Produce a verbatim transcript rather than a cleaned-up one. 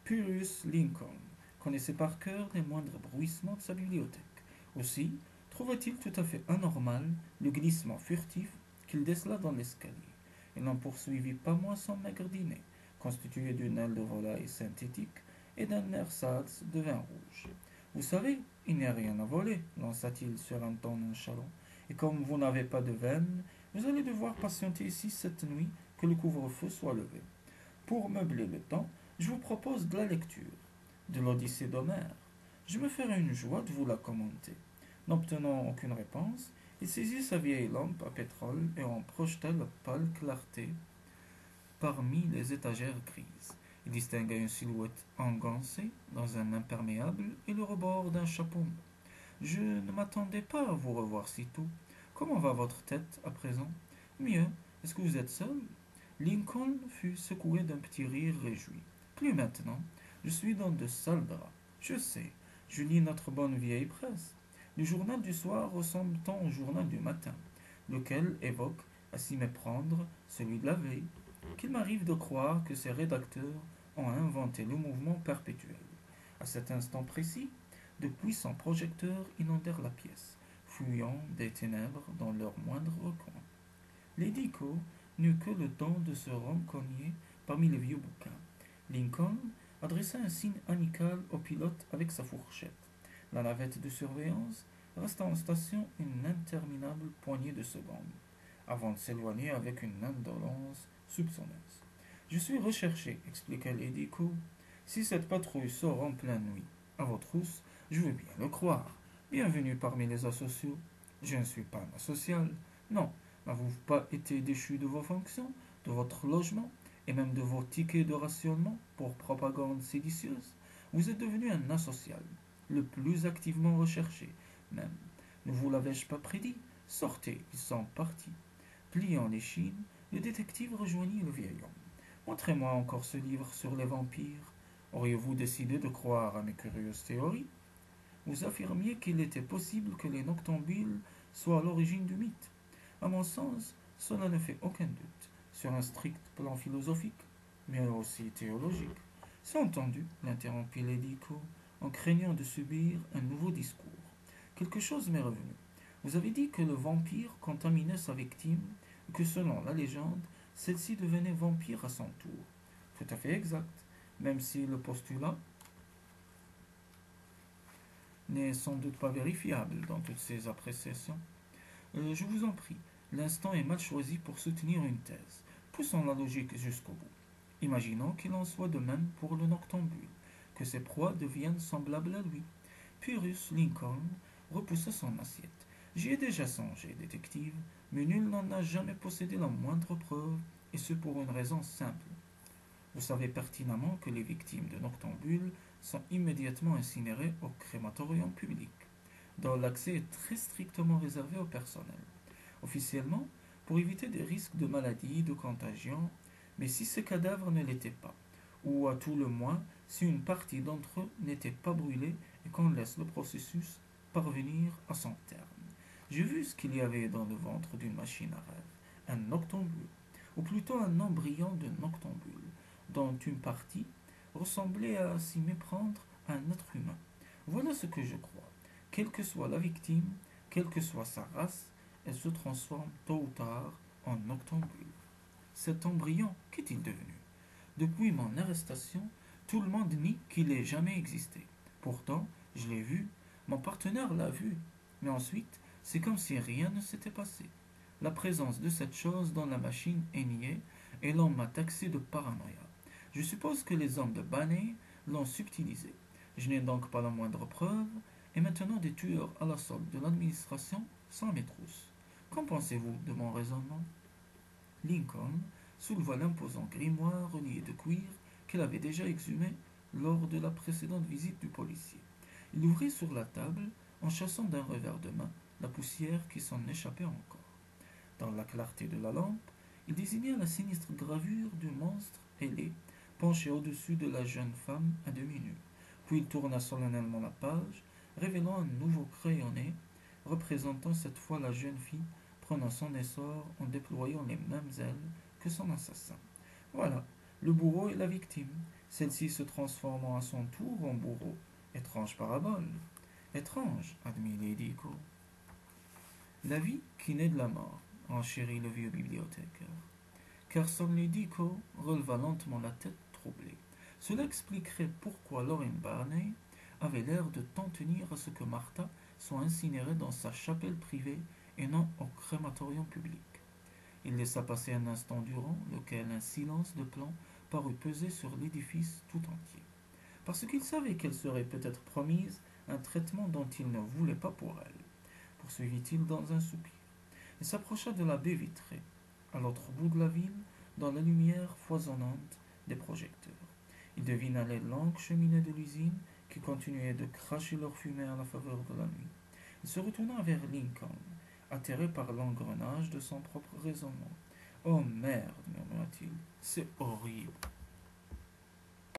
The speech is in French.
Pyrrhus Lincoln connaissait par cœur les moindres bruissements de sa bibliothèque. Aussi, trouva-t-il tout à fait anormal le glissement furtif qu'il décela dans l'escalier. Il n'en poursuivit pas moins son maigre dîner, constitué d'une aile de volaille synthétique et d'un ersatz de vin rouge. Vous savez, il n'y a rien à voler, lança-t-il sur un ton nonchalant. Et comme vous n'avez pas de veine, vous allez devoir patienter ici cette nuit que le couvre-feu soit levé. Pour meubler le temps, je vous propose de la lecture, de l'Odyssée d'Homère. Je me ferai une joie de vous la commenter. N'obtenant aucune réponse, il saisit sa vieille lampe à pétrole et en projeta la pâle clarté parmi les étagères grises. Il distingua une silhouette engoncée dans un imperméable et le rebord d'un chapeau. Je ne m'attendais pas à vous revoir si tôt. Comment va votre tête à présent? Mieux. Est-ce que vous êtes seul? Lincoln fut secoué d'un petit rire réjoui. Plus maintenant. Je suis dans de sales draps. Je sais. Je lis notre bonne vieille presse. Le journal du soir ressemble tant au journal du matin, lequel évoque, à s'y méprendre, celui de la veille, qu'il m'arrive de croire que ses rédacteurs ont inventé le mouvement perpétuel. À cet instant précis, de puissants projecteurs inondèrent la pièce, fouillant des ténèbres dans leurs moindres recoins. Lady Co n'eut que le temps de se rencoigner parmi les vieux bouquins. Lincoln adressa un signe amical au pilote avec sa fourchette. La navette de surveillance resta en station une interminable poignée de secondes, avant de s'éloigner avec une indolence soupçonneuse. Je suis recherché, expliqua Lady Co. Si cette patrouille sort en pleine nuit, à vos trousses, je veux bien le croire. Bienvenue parmi les asociaux. Je ne suis pas un asocial. Non, n'avez-vous pas été déchu de vos fonctions, de votre logement, et même de vos tickets de rationnement pour propagande séditieuse? Vous êtes devenu un asocial, le plus activement recherché, même. Ne vous l'avais-je pas prédit? Sortez, ils sont partis. Pliant l'échine, le détective rejoignit le vieil homme. Montrez-moi encore ce livre sur les vampires. Auriez-vous décidé de croire à mes curieuses théories? Vous affirmiez qu'il était possible que les noctambules soient à l'origine du mythe. À mon sens, cela ne fait aucun doute, sur un strict plan philosophique, mais aussi théologique. C'est entendu, l'interrompit Lady Co, en craignant de subir un nouveau discours. Quelque chose m'est revenu. Vous avez dit que le vampire contaminait sa victime et que selon la légende, celle-ci devenait vampire à son tour. Tout à fait exact, même si le postulat n'est sans doute pas vérifiable dans toutes ces appréciations. Euh, je vous en prie, l'instant est mal choisi pour soutenir une thèse. Poussons la logique jusqu'au bout. Imaginons qu'il en soit de même pour le noctambule, que ses proies deviennent semblables à lui. Pyrrhus Lincoln repoussa son assiette. J'y ai déjà songé, détective, mais nul n'en a jamais possédé la moindre preuve, et ce pour une raison simple. Vous savez pertinemment que les victimes de noctambules sont immédiatement incinérées au crématorium public, dont l'accès est très strictement réservé au personnel. Officiellement, pour éviter des risques de maladie, de contagion, mais si ces cadavres ne l'étaient pas, ou à tout le moins si une partie d'entre eux n'était pas brûlée et qu'on laisse le processus parvenir à son terme. J'ai vu ce qu'il y avait dans le ventre d'une machine à rêve, un noctambule, ou plutôt un embryon de noctambule, dont une partie ressemblait à s'y méprendre à un être humain. Voilà ce que je crois. Quelle que soit la victime, quelle que soit sa race, elle se transforme tôt ou tard en noctambule. Cet embryon, qu'est-il devenu? Depuis mon arrestation, tout le monde nie qu'il ait jamais existé. Pourtant, je l'ai vu, mon partenaire l'a vu, mais ensuite, c'est comme si rien ne s'était passé. La présence de cette chose dans la machine est niée et l'on m'a taxé de paranoïa. Je suppose que les hommes de Banney l'ont subtilisé. Je n'ai donc pas la moindre preuve, et maintenant des tueurs à la solde de l'administration sans mes trousses. Qu'en pensez-vous de mon raisonnement? Lincoln souleva l'imposant grimoire relié de cuir qu'il avait déjà exhumé lors de la précédente visite du policier. Il l'ouvrit sur la table en chassant d'un revers de main la poussière qui s'en échappait encore. Dans la clarté de la lampe, il désigna la sinistre gravure du monstre ailé, penché au-dessus de la jeune femme à demi nue. Puis il tourna solennellement la page, révélant un nouveau crayonné, représentant cette fois la jeune fille prenant son essor en déployant les mêmes ailes que son assassin. Voilà, le bourreau et la victime. celle-ci se transformant à son tour en bourreau. Étrange parabole. Étrange, admit Lady Echo. La vie qui naît de la mort, enchérit le vieux bibliothécaire. Carson Lady Echo releva lentement la tête troublée. Cela expliquerait pourquoi Lorraine Barney avait l'air de tant tenir à ce que Martha soit incinérée dans sa chapelle privée et non au crématorium public. Il laissa passer un instant durant, lequel un silence de plomb parut peser sur l'édifice tout entier, parce qu'il savait qu'elle serait peut-être promise un traitement dont il ne voulait pas pour elle, poursuivit-il dans un soupir. Il s'approcha de la baie vitrée, à l'autre bout de la ville, dans la lumière foisonnante des projecteurs. Il devina les longues cheminées de l'usine qui continuaient de cracher leur fumée à la faveur de la nuit. Il se retourna vers Lincoln, atterré par l'engrenage de son propre raisonnement. Oh merde, murmura-t-il, c'est horrible.